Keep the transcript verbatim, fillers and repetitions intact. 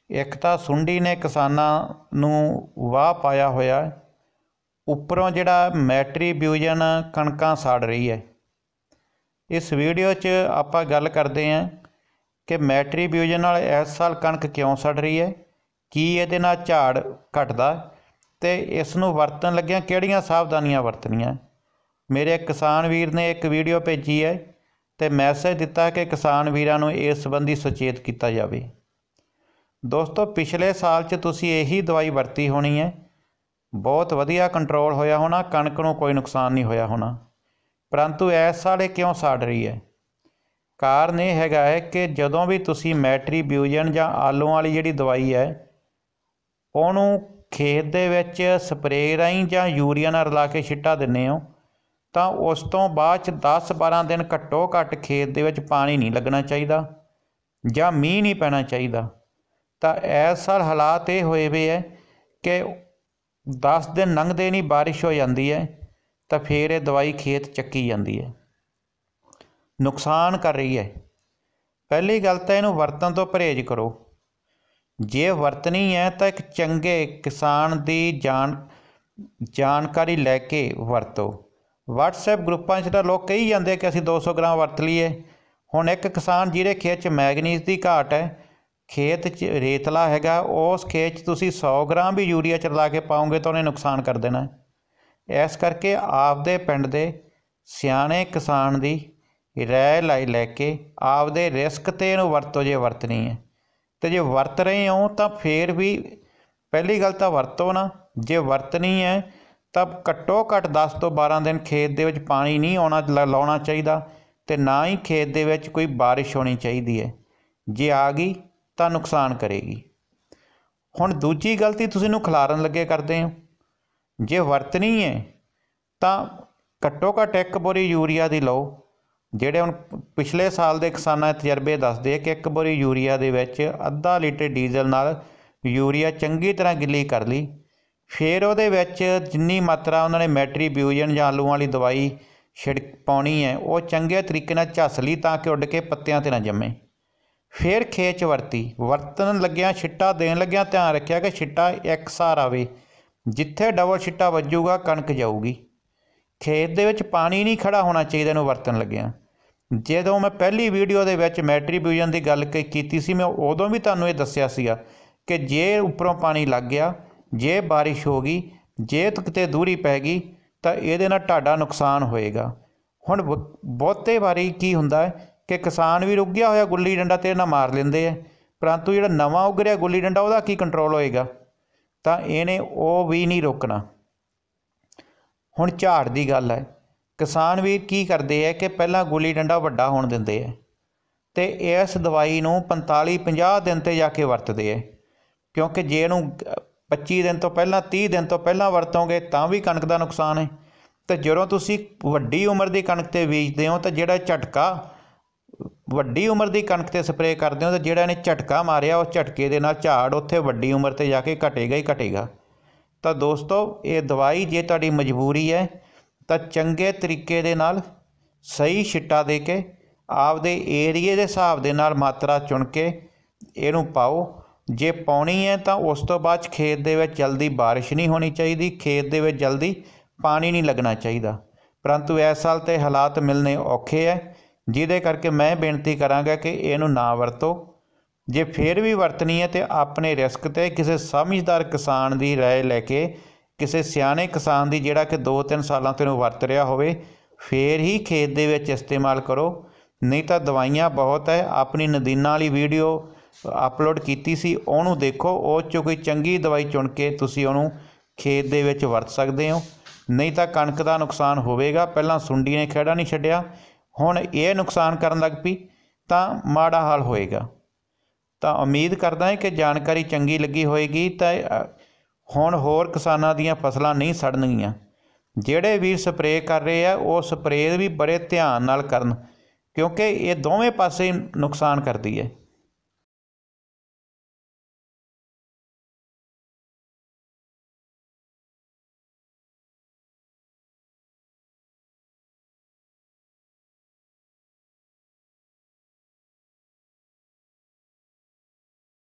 एक तो सुंडी ने किसानां नूं वाह पाया होया, उपरों जिहड़ा मैट्रीब्यूजन कणकां साड़ रही है। इस वीडियो च आपां गल करते हैं कि मैट्रीब्यूजन नाल इस साल कणक क्यों सड़ रही है, की इहदे नाल झाड़ घटदा ते इस नूं वरतन लग्गिआं किहड़ियां सावधानियां वरतणीआं। मेरे किसान वीर ने एक वीडियो भेजी है ते मैसेज दिता कि किसान वीरां नूं इस संबंधी सुचेत किया जाए। दोस्तों, पिछले साल च तुसीं यही दवाई वरती होनी है, बहुत वधिया कंट्रोल होया होना, कणक नूं कोई नुकसान नहीं होया होना, परंतु इस साल ये क्यों साड़ रही है। कारण यह हैगा है कि जदों भी तुसीं मैट्रीब्यूजन जां आलू वाली जिहड़ी दवाई है उहनूं खेत दे विच स्प्रे राहीं जां यूरिया नाल रला के छिट्टा दिंदे हो तो उस तो बाद च दस बारह दिन घट्टो घट्ट खेत दे विच पानी नहीं लगना चाहिए जां मींह नहीं पैना चाहिए। तो इस साल हालात ये होए वे है कि दस दिन लंघदे नहीं बारिश हो जाती है तो फिर ये दवाई खेत चक्की जाती है, नुकसान कर रही है। पहली गल तो इनू वरतन तो परहेज करो, जे वरतनी है तो एक चंगे किसान की जान जानकारी लैके वरतो। वट्सएप ग्रुपां च तो लोग कही जाते कि असीं दो सौ ग्राम वरत लीए। हुण एक किसान जिहदे खेत च मैगनीज की घाट है, खेत च रेतला हैगा, उस खेत च तुसीं सौ ग्राम भी यूरिया च रला के पाओगे तो उन्हें नुकसान कर देना। इस करके आपदे पिंड दे सियाणे किसान की राय लाई लैके आपदे रिस्क ते इहनूं वरतो जे वरतनी है। तो जे वरत रहे हो तो फिर भी पहली गल तो वरतो ना, जे वरतनी है तब घट्टो घट्ट दस तो बारह दिन खेत दे विच पानी नहीं आउणा लाउणा चाहिए तो ना ही खेत दे विच कोई बारिश होनी चाहिए है। जे आ गई तो नुकसान करेगी। हुण दूजी गलती तुसीं नूं खिलारन लगे करदे हो, जे वरतनी है तो घट्टो घट्ट एक बोरी यूरिया दी लो। ਜਿਹੜੇ ਹੁਣ पिछले साल के किसानां दे तजर्बे दसदे कि एक बोरी यूरिया ਦੇ ਵਿੱਚ ਅੱਧਾ ਲੀਟਰ ਡੀਜ਼ਲ ਨਾਲ यूरिया चंगी तरह गिली कर ली, फिर ਉਹਦੇ ਵਿੱਚ जिन्नी मात्रा उन्होंने मैट्रीब्यूजन ਜਾਂ ਆਲੂਆਂ वाली दवाई छिड़ पाउणी है वो चंगे तरीके नाल झस ली तां कि उड़ के पत्तियां ते ना जमे। फिर खेत च वरती, वरतन लग्या छिट्टा देन लग्या ध्यान रखिया कि छिट्टा एक सार आवे, जिथे डबल छिट्टा वजूगा कणक जाऊगी। खेत दे विच पानी नहीं खड़ा होना चाहिए इहनूं वरतन लग्या। ਜਦੋਂ मैं पहली वीडियो ਦੇ ਵਿੱਚ मैट्रीब्यूजन की गल की सी, मैं उदों भी ਤੁਹਾਨੂੰ ਇਹ ਦੱਸਿਆ ਸੀਗਾ कि जे उपरों पानी लग गया, जे बारिश हो गई, जे किते दूरी पै गई तो ये ढाडा नुकसान होएगा। हुण बहुते वारी की हुंदा है कि किसान भी उग्गिया होया गुल्ली डंडा ते ना मार लेंदे है, परंतु जिहड़ा नवां उग रिहा गुल्ली डंडा उहदा की कंट्रोल होएगा, तो इहने वो भी नहीं रोकना। हुण झाड़ की गल है, किसान भी की करते हैं कि पहला गुल्ली डंडा वड्डा होण दिंदे है तो इस दवाई नूं पैंताली पचास दिन ते जाके वरतदे है, क्योंकि जे इहनूं पच्ची दिन तो पहला तीह दिन तो पहला वरतोगे तो भी कणक का नुकसान है। तो जदों तुसीं वड्डी उम्र की कणक ते बीजदे हो तो जिहड़ा झटका वड्डी उम्र की कणक ते स्प्रे करदे हो तो जिहड़ा इहने झटका मारिया उस झटके दे नाल झाड़ उत्थे वड्डी उम्र ते जाके घटेगा ही घटेगा। तो दोस्तों, ये दवाई जे तुहाडी मजबूरी है तो चंगे तरीके दे नाल सही छिट्टा दे के आपदे एरिए के हिसाब दे नाल मात्रा चुन के इहनूं पाओ। जे पाउणी है तो उस तो बाद खेत दे विच जल्दी बारिश नहीं होनी चाहिए, खेत दे विच जल्दी पानी नहीं लगना चाहिए। परंतु इस साल तो हालात मिलने औखे है, जिहदे करके मैं बेनती करांगा कि इहनूं ना वरतो। जे फिर भी वरतनी है तो अपने रिस्क ते किसी समझदार किसान की राय लैके, किसी सियाणे किसान की जिहड़ा कि दो तीन सालों तो वरत रहा होवे, फिर ही खेत दे विच इस्तेमाल करो। नहीं तो दवाइयाँ बहुत है, अपनी नदीना वाली वीडियो अपलोड की सी, उहनूं देखो, उस चों कोई चंगी दवाई चुन के तुसीं उहनूं खेत दे विच वरत सकते हो। नहीं तो कणक का नुकसान होवेगा। पहलां सुंडी ने खैड़ा नहीं छड्डिया, हुण ये नुकसान करन लग पई तो माड़ा हाल होएगा। तो उम्मीद करदा है कि जानकारी चंगी लगी होएगी तो हुण होर किसानां दीयां फसलां नहीं सड़नगीਆਂ। ਜਿਹੜੇ ਵੀਰ स्प्रे कर रहे हैं वो स्प्रे भी बड़े ध्यान नाल करन, क्योंकि ये दोवें पासे नुकसान करती है।